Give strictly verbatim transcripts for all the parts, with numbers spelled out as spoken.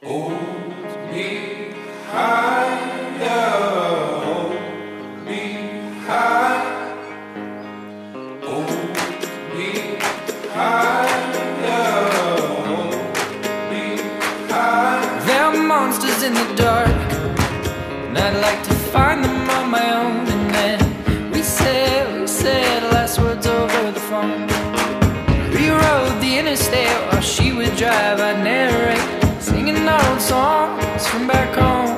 Hold me higher, hold me high, hold me higher, hold me high. There are monsters in the dark, and I'd like to find them on my own. And then we said, we said last words over the phone. Rewrote the interstate while she would drive. I'd narrate, singing old songs from back home.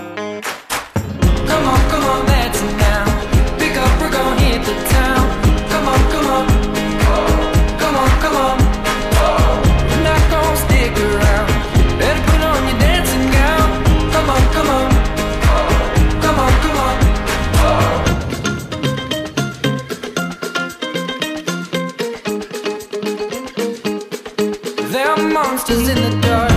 Come on, come on, that's it now. Pick up, we're gonna hit the town. Come on, come on, come on, come on. We're not gonna stick around. Better put on your dancing gown. Come on, come on, come on, come on. There are monsters in the dark.